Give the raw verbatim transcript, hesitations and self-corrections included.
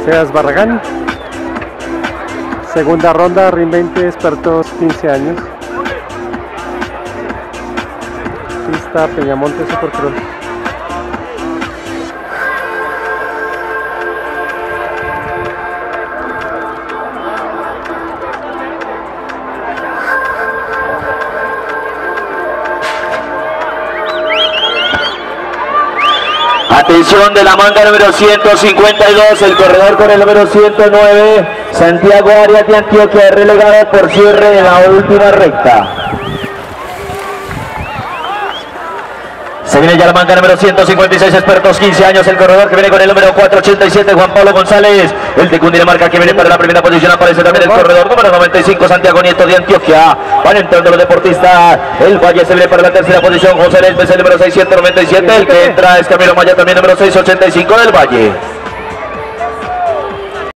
Sebas Barragán. Segunda ronda, RIN veinte, expertos quince años. Pista Peñamonte Supercross. Atención de la manga número ciento cincuenta y dos, el corredor con el número ciento nueve, Santiago Arias de Antioquia, relegado por cierre en la última recta. Se viene ya la manga número ciento cincuenta y seis, expertos quince años, el corredor que viene con el número cuatrocientos ochenta y siete, Juan Pablo González, el de Cundinamarca que viene para la primera posición, aparece también el corredor número noventa y cinco, Santiago Nieto de Antioquia. Van entrando los deportistas, el Valle se viene para la tercera posición, José Lesmes el número seiscientos noventa y siete, el que entra es Camilo Maya también número seiscientos ochenta y cinco del Valle.